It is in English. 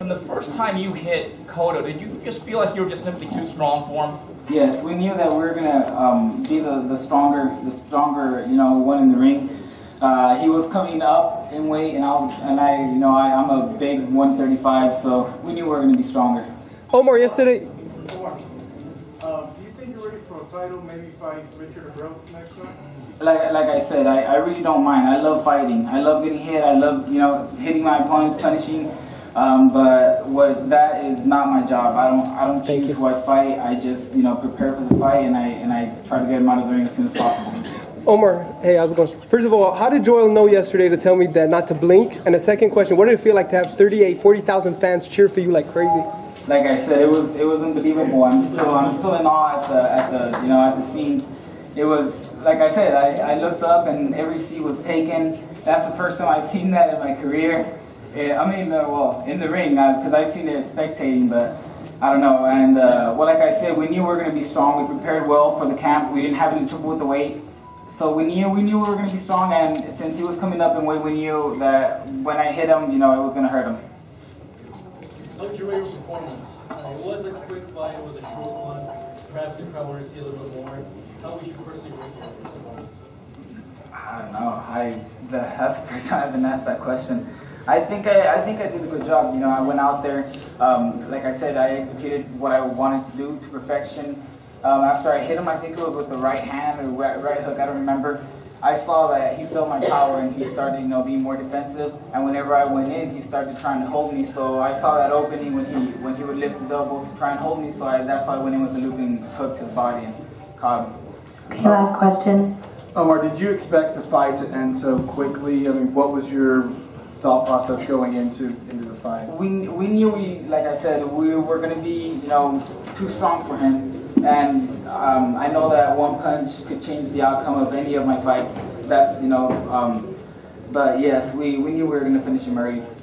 From the first time you hit COTTO, did you just feel like you were just simply too strong for him? Yes, we knew that we were gonna be the stronger, one in the ring. He was coming up in weight, and I'm a big 135, so we knew we were gonna be stronger. omAR, yesterday. omAR, do you think you're ready for a title? Maybe fight Richard Abreu next time? Like I said, I really don't mind. I love fighting. I love getting hit. I love hitting my opponents, punishing. But that is not my job. I don't choose who I fight. I just prepare for the fight, and I try to get him out of the ring as soon as possible. omAR, hey, how's it going? First of all, how did Joel know yesterday to tell me that not to blink? And the second question, what did it feel like to have 40,000 fans cheer for you like crazy? Like I said, it was unbelievable. I'm still in awe at the scene. It was, like I said, I looked up and every seat was taken. That's the first time I've seen that in my career. I mean, in the ring, because I've seen it spectating, but I don't know. And like I said, we knew we were going to be strong. We prepared well for the camp. We didn't have any trouble with the weight. So we knew we were going to be strong, and since he was coming up in weight, we knew that when I hit him, it was going to hurt him. How did you rate your performance? It was a quick fight, it was a short one. Perhaps the crowd wanted to see a little bit more. How would you personally rate your performance? I don't know. That's the first time I've been asked that question. I think I did a good job. I went out there. Like I said, I executed what I wanted to do to perfection. After I hit him, I think it was with the right hand or right hook, I don't remember. I saw that he felt my power and he started, being more defensive. And whenever I went in, he started trying to hold me. So I saw that opening when he would lift his elbows to try and hold me. So that's why I went in with the looping hook to the body and caught him. Your last question. omAR, did you expect the fight to end so quickly? I mean, what was your thought process going into the fight? We knew like I said, we were going to be, too strong for him. And I know that one punch could change the outcome of any of my fights. But yes, we knew we were going to finish him early.